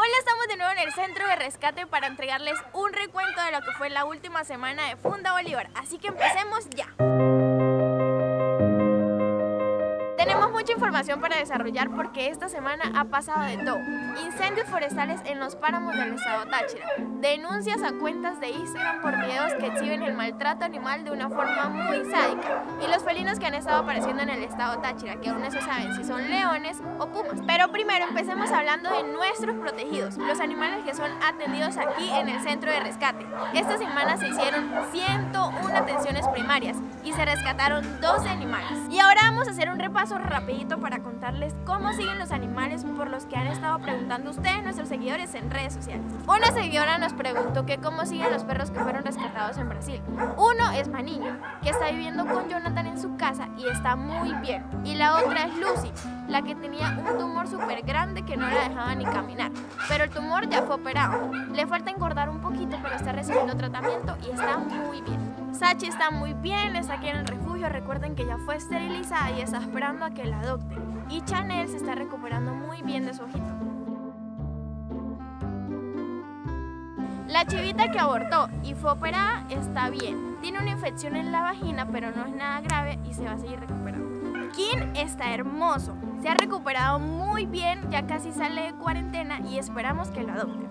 Hola, estamos de nuevo en el centro de rescate para entregarles un recuento de lo que fue la última semana de Funda Bolívar, así que empecemos ya. Tenemos mucha información para desarrollar porque esta semana ha pasado de todo. Incendios forestales en los páramos del estado Táchira, denuncias a cuentas de Instagram por videos que exhiben el maltrato animal de una forma muy sádica y los felinos que han estado apareciendo en el estado Táchira, que aún no se saben si son leones o pumas. Pero primero empecemos hablando de nuestros protegidos, los animales que son atendidos aquí en el centro de rescate. Esta semana se hicieron 101 atenciones primarias y se rescataron 12 animales. Y ahora vamos a hacer un repaso rapidito para contarles cómo siguen los animales por los que han estado preguntando ustedes, nuestros seguidores, en redes sociales. Una seguidora nos preguntó que cómo siguen los perros que fueron rescatados en Brasil. Uno es Maniño, que está viviendo con Jonathan en su casa y está muy bien. Y la otra es Lucy, la que tenía un tumor súper grande que no la dejaba ni caminar. Pero el tumor ya fue operado. Le falta engordar un poquito, pero está recibiendo tratamiento y está muy bien. Sachi está muy bien, está aquí en el refugio. Recuerden que ya fue esterilizada y está esperando a que la adopten. Y Chanel se está recuperando muy bien de su ojito. La chivita que abortó y fue operada está bien. Tiene una infección en la vagina, pero no es nada grave y se va a seguir recuperando. Kim está hermoso. Se ha recuperado muy bien, ya casi sale de cuarentena y esperamos que lo adopten.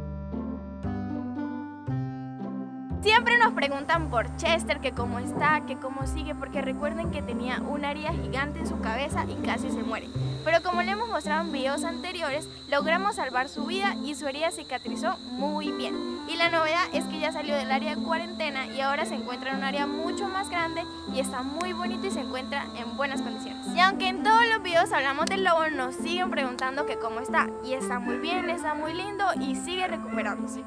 Siempre nos preguntan por Chester, que cómo está, que cómo sigue, porque recuerden que tenía una herida gigante en su cabeza y casi se muere. Pero como le hemos mostrado en videos anteriores, logramos salvar su vida y su herida cicatrizó muy bien. Y la novedad es que ya salió del área de cuarentena y ahora se encuentra en un área mucho más grande y está muy bonito y se encuentra en buenas condiciones. Y aunque en todos los videos hablamos del lobo, nos siguen preguntando que cómo está. Y está muy bien, está muy lindo y sigue recuperándose.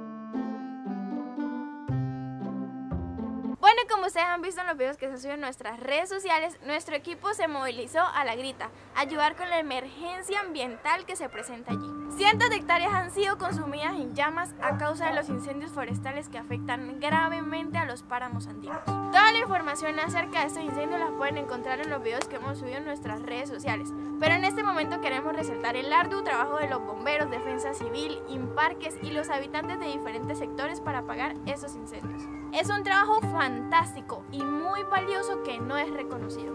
Bueno, como ustedes han visto en los videos que se suben en nuestras redes sociales, nuestro equipo se movilizó a La Grita a ayudar con la emergencia ambiental que se presenta allí. Cientos de hectáreas han sido consumidas en llamas a causa de los incendios forestales que afectan gravemente a los páramos andinos. Toda la información acerca de estos incendios las pueden encontrar en los videos que hemos subido en nuestras redes sociales. Pero en este momento queremos resaltar el arduo trabajo de los bomberos, defensa civil, Imparques y los habitantes de diferentes sectores para apagar esos incendios. Es un trabajo fantástico y muy valioso que no es reconocido.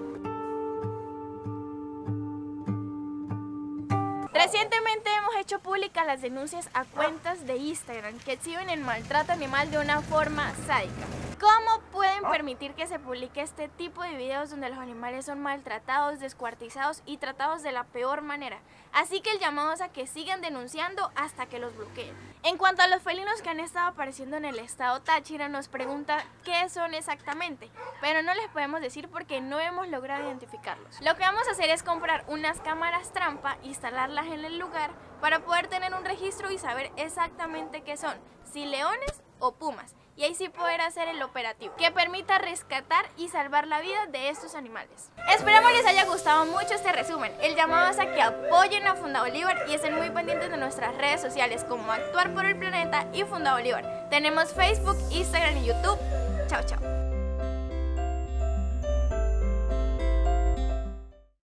Recientemente hemos hecho públicas las denuncias a cuentas de Instagram que exhiben el maltrato animal de una forma sádica. ¿Cómo pueden permitir que se publique este tipo de videos donde los animales son maltratados, descuartizados y tratados de la peor manera? Así que el llamado es a que sigan denunciando hasta que los bloqueen. En cuanto a los felinos que han estado apareciendo en el estado Táchira, nos pregunta qué son exactamente, pero no les podemos decir porque no hemos logrado identificarlos. Lo que vamos a hacer es comprar unas cámaras trampa, instalarlas en el lugar para poder tener un registro y saber exactamente qué son, si leones o pumas, y ahí sí poder hacer el operativo que permita rescatar y salvar la vida de estos animales. Esperamos les haya gustado mucho este resumen. El llamado es a que apoyen a Funda Bolívar y estén muy pendientes de nuestras redes sociales como Actuar por el Planeta y Funda Bolívar. Tenemos Facebook, Instagram y YouTube. Chao, chao.